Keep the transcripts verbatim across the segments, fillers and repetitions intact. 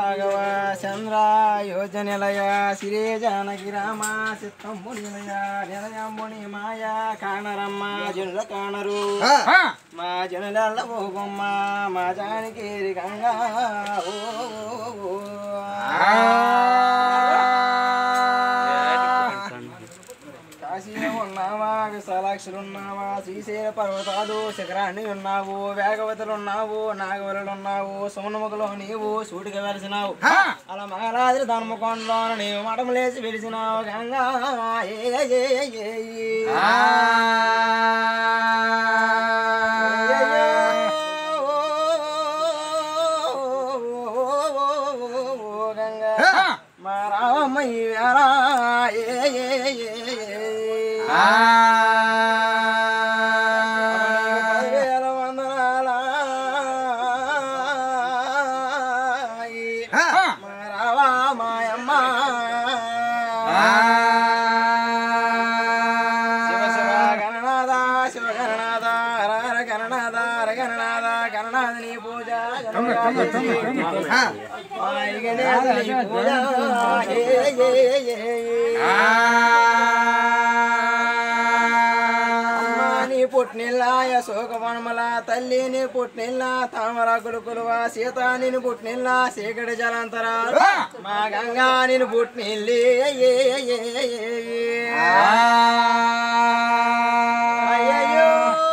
రాఘవ చంద్ర యోజనలయ శ్రీ జానకి రామ చిత్తంబునిలయ నిలయంబుని మాయా కానరమ్మ జనుల కానరు మా జనుల ఓబమ్మ మా జానకి గంగా ఓ కాశీలో ఉన్నావా విశాలాక్షులు ఉన్నావా శ్రీశైల పర్వతాలు శిఖరాన్ని ఉన్నావు వేగవతులు ఉన్నావు నాగవరులు ఉన్నావు సోనముఖలో నీవు సూటిగా వెలిసినావు అలా మహారాజులు ధర్మకొండలో నీవు మఠం లేచి వెలిసినావు గంగా గంగా మా రావమ్మ ఈ వేళ పదివేల వందనాల మా రావా మాయమ్మ శివ శివ గణనాథ శివ గణనాథ హర హర గణనాథ హర గణనాథ గణనాథని పూజ పూజ పుట్టినిల్లా యశోకవనమల తల్లిని పుట్టినిల్లా తామర గురుకులువా సీత నిన్ను పుట్టినిల్లా చీకటి జలంతరా మా గంగా నిన్ను పుట్టినిల్లి అయ్యయ్యో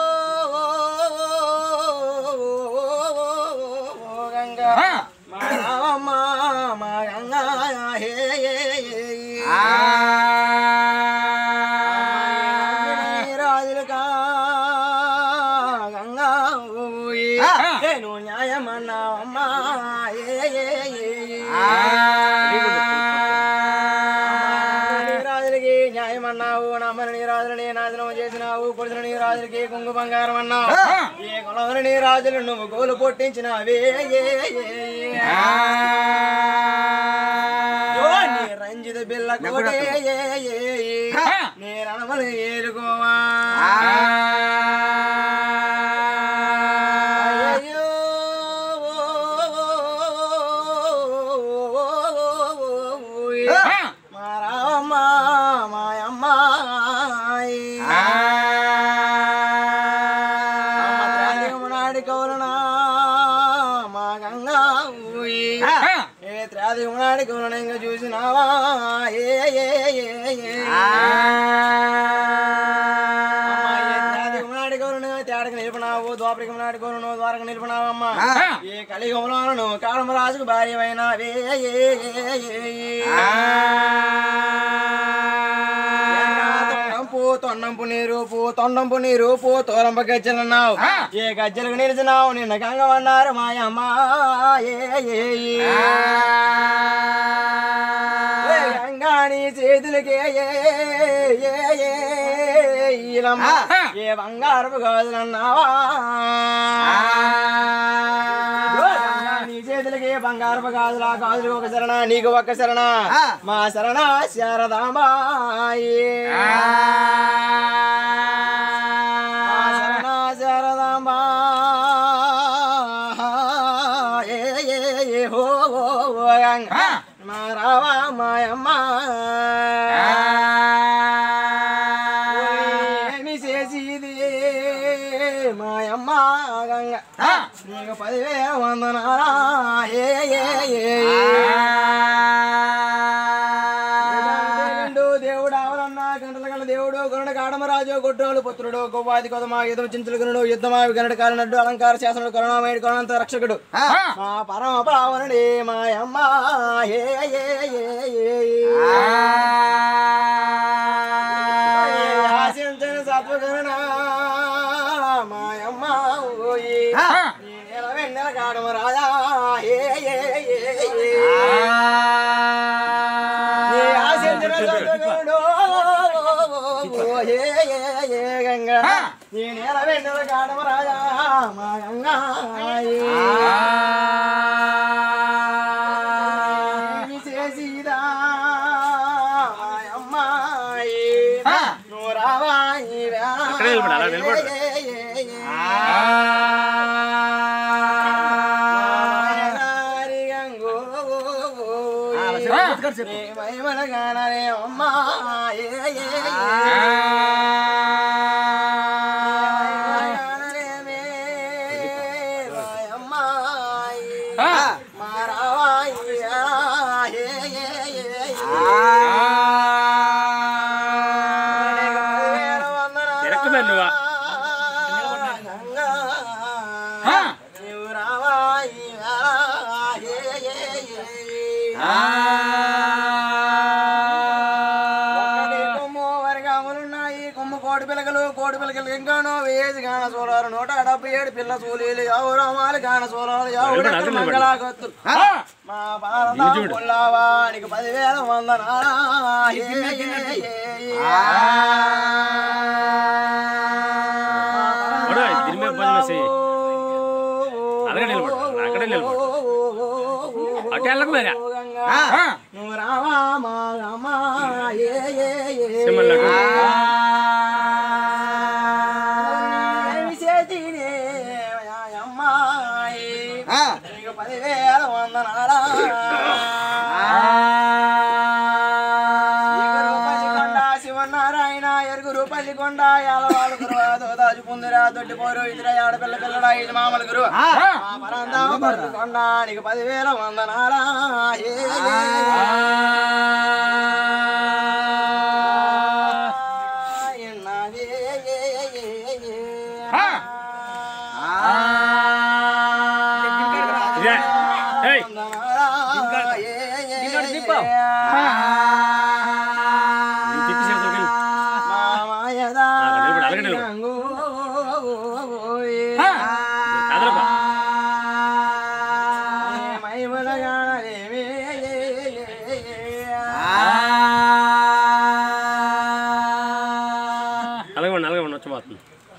గంగా మా రావమ్మ మా గంగా నువ్వు న్యాయమన్నావమ్మా రాజులకి న్యాయమన్నావు నమ్మని రాజులని నాశనం చేసినావు కొడుతుని రాజులకి కుంగు బంగారం అన్నావు ఏ కులవని రాజులు నువ్వు గోలు పొట్టించినవే రంజిత బిల్ల కోటే నీ రణమలు ఏరుకోవా మా రావమ్మ మాయమ్మ త్రాదిగుమనాడి కౌలనా మా గంగా ఏ త్రాదిగుమనాడి కౌలన ఇంకా చూసినావా ఏ త్రాదిగుమనాడి కౌలను తేడకు నిలిపినావు ద్వాపరికమనాడి కౌలను ద్వారక నిలిపినావమ్మా ఏ కలియుగంలోను కాళమరాజుకు భార్యమైనవే తొండంపు నీరూపు తొండంపు నీరూపు తోరంప గజ్జలన్నావు ఏ గజ్జలకు నిలిచినావు నిన్న గంగవన్నారు మాయమ్మ గంగాని చేతులకే ఏ బంగారపు గాజులన్నావా నీ చేతులకి బంగారపు గాజులా గాజులకు ఒక శరణ నీకు ఒక శరణ మా శరణ శారదాంబాయి శరణ శారదాంబా ఏ హో మా రావా మాయమ్మ ఏమి చేసిది మాయమ్మ గంగ నీకు పదివేల వందనారా ఏ దేవుడు అవరన్నా గంటల గంట దేవుడు గరుడ కాడమరాజు కొట్టోలు పుత్రుడు కొవ్వాది కొదమా యుధం చింతలు గనుడు యుద్ధమావి గనుడు కాలినడ్డు అలంకార శాసనుడు కరుణామయుడు కరుణాంత రక్షకుడు మా పరమ పావనుడి మాయమ్మ ఆశించని సత్వకరుణ మాయమ్మ వెన్నెల కాడమరాజా ఆశించిన సత్వకరుడు గంగా నీ నేల వెన్నెల కాడమరాజా మా గంగా చేసిదా అమ్మాయి నువ్వు రావాయి గంగో మహిమలగానే అమ్మా ఏ ఏ కోడి పిల్లకలు కోడి పిల్లకలు ఇంకానో వేసి గాన సోలారు నూట డెబ్బై ఏడు పిల్ల సూలీలు ఎవరు అమ్మాలి గాన సోలారు ఎవరు మంగళాగత్తులు మా భారత పుల్లావానికి పదివేల వందనాలా నువ్వు రావా మా అమ్మా ఏ అమ్మాయి పదివేల వందనాలా శివనారాయణ ఎరుగురు పల్లికొండ యాలవాడు గురువాదో దాచుకుందిరా దొడ్డి పోరు ఇతర ఆడపిల్ల పిల్లడా ఇది మామూలు గురు కొండ నీకు పదివేల వందనాలా అలాగే అలాగే ఉండొచ్చు మాత్రం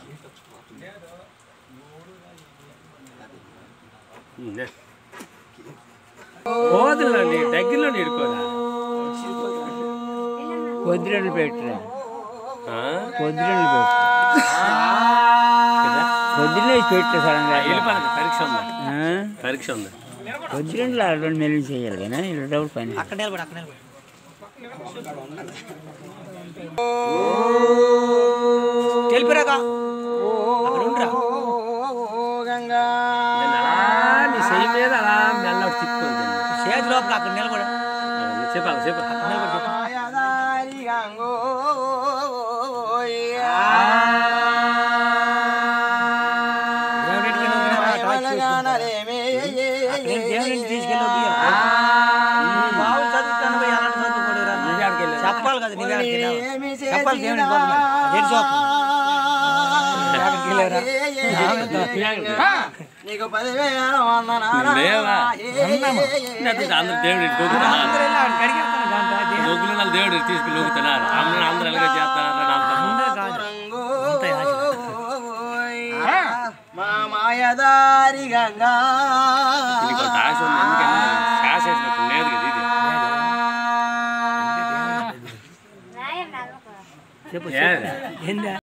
పోదులండి దగ్గరలో నీడుకోరా పొద్దురెళ్ళు పెట్టరా పొద్దురెళ్ళు పెట్టరా పొద్దున్నే పెట్టరా సడన్గా వెళ్ళిపోయింది పరీక్ష ఉందా పరీక్ష ఉందా పొద్దురెళ్ళు రెండు మెల్లి చేయాలి కానీ ఇల్లు డౌట్ పైన అక్కడ నిలబడి అక్కడ నిలబడి తెలిపిరాక అక్కడ ఉండరా గంగా నీ చెయ్యి మీద అలా మెల్ల తిప్పుకోండి చేతి లోపల అక్కడ నిలబడి చెప్పాలి చెప్పాలి గంగో తీసుకెళ్ళి బావులు చదువుతాను చెప్పాలి కదా నువ్వే చెప్పాలి నీకు పదివేల వందనాలా అందరు దేవుడు లోకులు దేవుడు తీసుకుని లోకుతున్నారు అందరూ అందరూ ఎలాగ చేస్తున్నారు మా మాయదారి గంగా ఆశ ఉంది ఎందుకంటే శ్వాస వేసినప్పుడు లేదు కదా ఇది చెప్పు ఏందా